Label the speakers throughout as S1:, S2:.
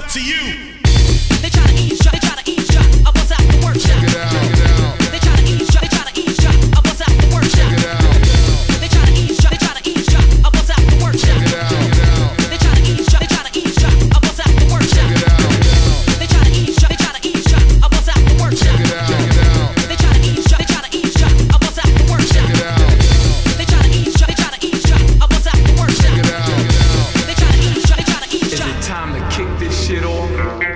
S1: out to you.
S2: They try to eavesdrop, they try to eavesdrop. I bust out the workshop.
S3: Check it out.
S2: They try to eavesdrop, they try to eavesdrop. I bust out the workshop.
S3: Check it out.
S2: They try to eavesdrop, they try to eavesdrop. I bust out the workshop.
S3: Check it out.
S2: They try to eavesdrop, they try to eavesdrop. I bust out the workshop.
S3: Check it out.
S2: They try to eavesdrop, they try to eavesdrop. I bust out the workshop.
S3: Check it out.
S2: They try to eavesdrop, they try to eavesdrop. I bust out the workshop.
S3: Check it out.
S2: They try to eavesdrop, they try to eavesdrop. I bust out the workshop.
S3: Check it out.
S2: They try to eavesdrop, they try to
S4: Is
S2: eavesdrop.
S4: it time to kick this shit off?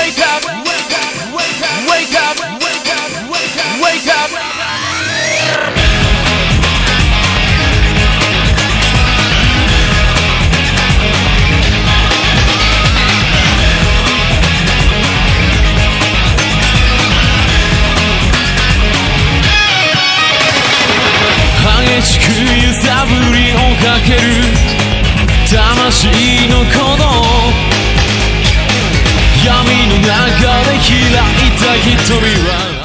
S1: wake up, wake up, wake up, wake up, wake up, wake up, wake up. 激しく揺さぶりをかける魂の鼓動、闇の中で開いた瞳は